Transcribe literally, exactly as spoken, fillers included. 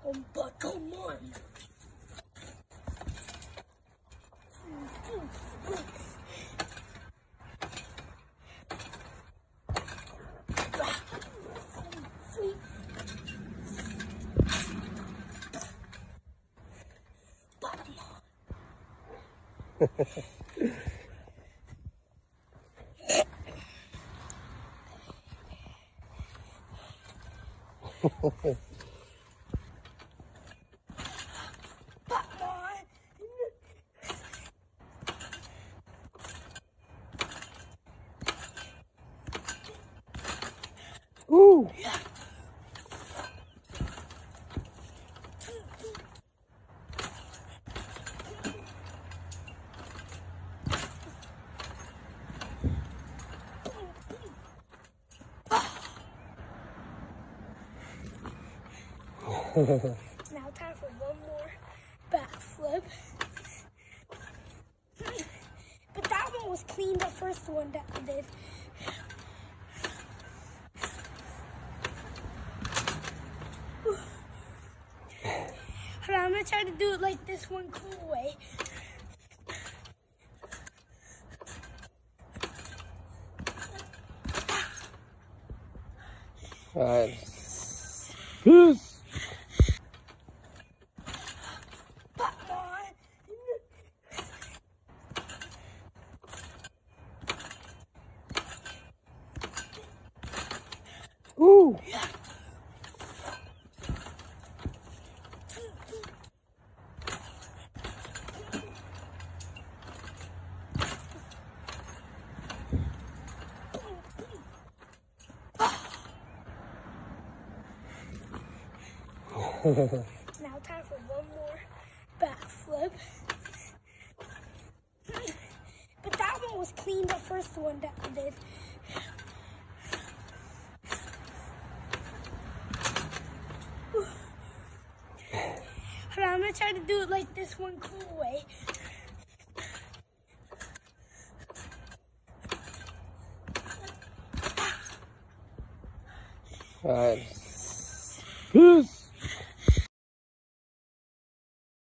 Um, but come on. Ooh. Now time for one more backflip. But that one was clean, the first one that I did. Alright, I'm gonna try to do it like this one cool way. Alright. Peace. Ooh. Now time for one more backflip. But that one was clean, the first one that I did. Alright, I'm gonna try to do it like this one cool way. Alright. Peace.